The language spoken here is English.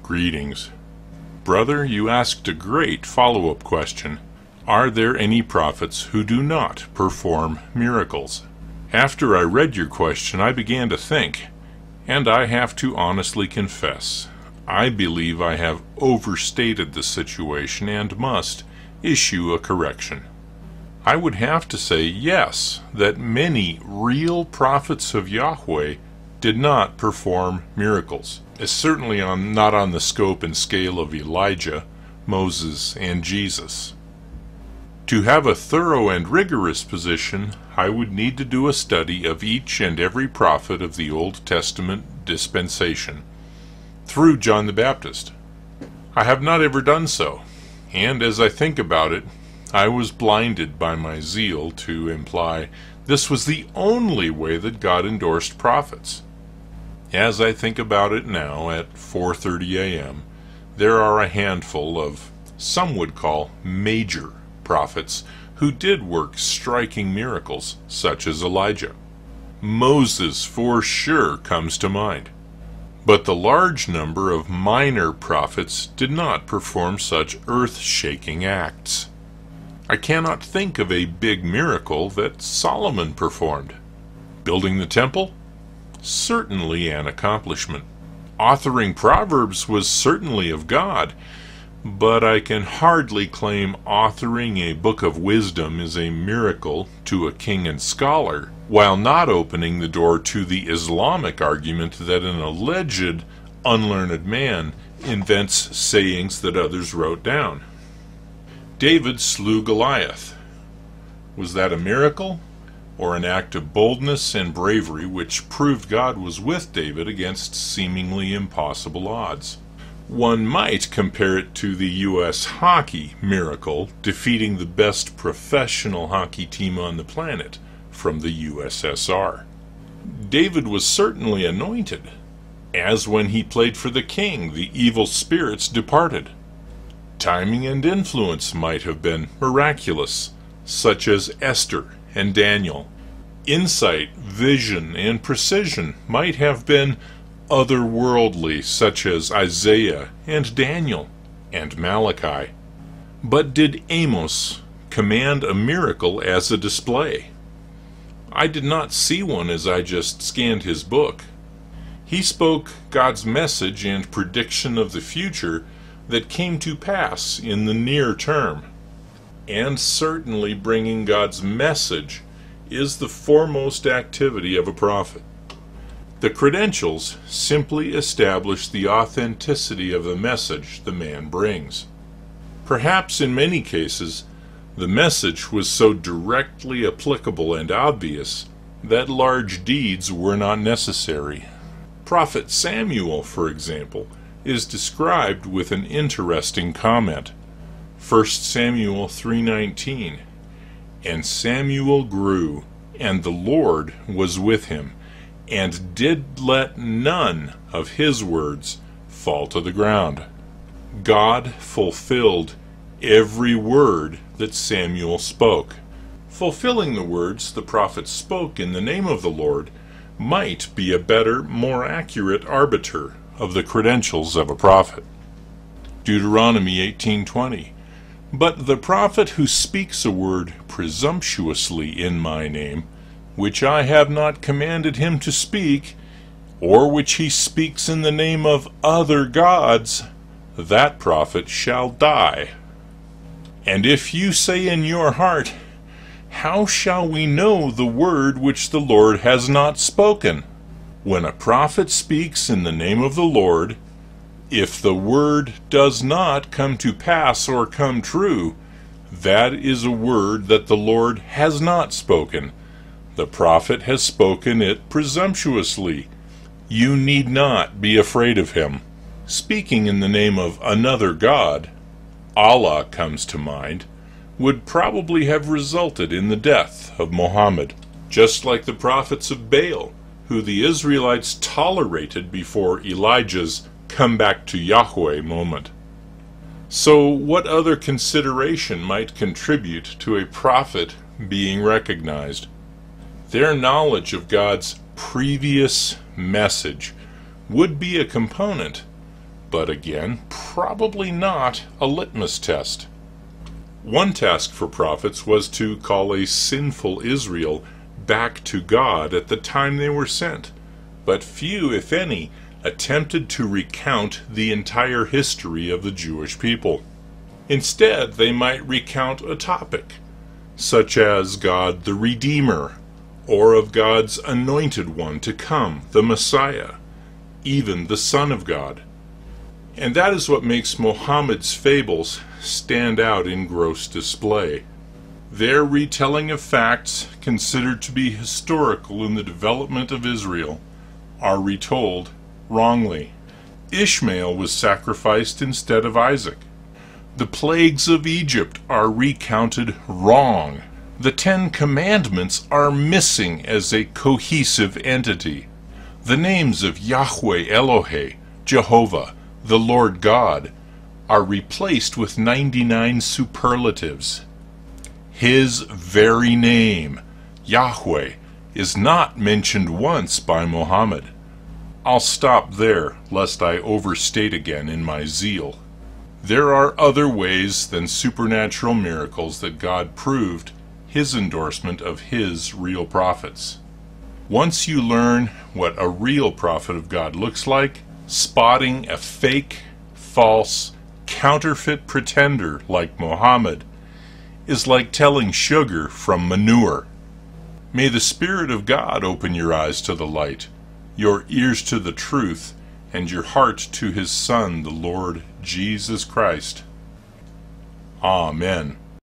Greetings. Brother, you asked a great follow-up question. Are there any prophets who do not perform miracles? After I read your question, I began to think, and I have to honestly confess, I believe I have overstated the situation and must issue a correction. I would have to say yes, that many real prophets of Yahweh did not perform miracles. It's certainly not on the scope and scale of Elijah, Moses, and Jesus. To have a thorough and rigorous position, I would need to do a study of each and every prophet of the Old Testament dispensation, through John the Baptist. I have not ever done so, and as I think about it, I was blinded by my zeal to imply this was the only way that God endorsed prophets. As I think about it now at 4:30 a.m., there are a handful of, some would call, major prophets who did work striking miracles, such as Elijah. Moses for sure comes to mind. But the large number of minor prophets did not perform such earth-shaking acts. I cannot think of a big miracle that Solomon performed. Building the temple? Certainly an accomplishment. Authoring Proverbs was certainly of God, but I can hardly claim authoring a book of wisdom is a miracle to a king and scholar, while not opening the door to the Islamic argument that an alleged unlearned man invents sayings that others wrote down. David slew Goliath. Was that a miracle, or an act of boldness and bravery which proved God was with David against seemingly impossible odds? One might compare it to the U.S. hockey miracle defeating the best professional hockey team on the planet from the USSR. David was certainly anointed, as when he played for the king, the evil spirits departed. Timing and influence might have been miraculous, such as Esther and Daniel. Insight, vision, and precision might have been otherworldly, such as Isaiah and Daniel and Malachi. But did Amos command a miracle as a display? I did not see one as I just scanned his book. He spoke God's message and prediction of the future that came to pass in the near term. And certainly bringing God's message is the foremost activity of a prophet. The credentials simply establish the authenticity of the message the man brings. Perhaps in many cases, the message was so directly applicable and obvious that large deeds were not necessary. Prophet Samuel, for example, is described with an interesting comment. 1 Samuel 3:19, "And Samuel grew, and the Lord was with him, and did let none of his words fall to the ground." God fulfilled every word that Samuel spoke. Fulfilling the words the prophet spoke in the name of the Lord might be a better, more accurate arbiter of the credentials of a prophet. Deuteronomy 18:20, "But the prophet who speaks a word presumptuously in my name, which I have not commanded him to speak, or which he speaks in the name of other gods, that prophet shall die. And if you say in your heart, how shall we know the word which the Lord has not spoken? When a prophet speaks in the name of the Lord, if the word does not come to pass or come true, that is a word that the Lord has not spoken. The prophet has spoken it presumptuously. You need not be afraid of him." Speaking in the name of another god, Allah comes to mind, would probably have resulted in the death of Muhammad, just like the prophets of Baal, who the Israelites tolerated before Elijah's come back to Yahweh moment. So what other consideration might contribute to a prophet being recognized? Their knowledge of God's previous message would be a component, but again, probably not a litmus test. One task for prophets was to call a sinful Israel back to God at the time they were sent, but few, if any, attempted to recount the entire history of the Jewish people. Instead, they might recount a topic, such as God the Redeemer, or of God's anointed one to come, the Messiah, even the Son of God. And that is what makes Muhammad's fables stand out in gross display. Their retelling of facts considered to be historical in the development of Israel are retold wrongly. Ishmael was sacrificed instead of Isaac. The plagues of Egypt are recounted wrong. The 10 Commandments are missing as a cohesive entity. The names of Yahweh Elohe, Jehovah, the Lord God, are replaced with 99 superlatives. His very name, Yahweh, is not mentioned once by Muhammad. I'll stop there, lest I overstate again in my zeal. There are other ways than supernatural miracles that God proved His endorsement of His real prophets. Once you learn what a real prophet of God looks like, spotting a fake, false, counterfeit pretender like Muhammad is like telling sugar from manure. May the Spirit of God open your eyes to the light, your ears to the truth, and your heart to His Son, the Lord Jesus Christ. Amen.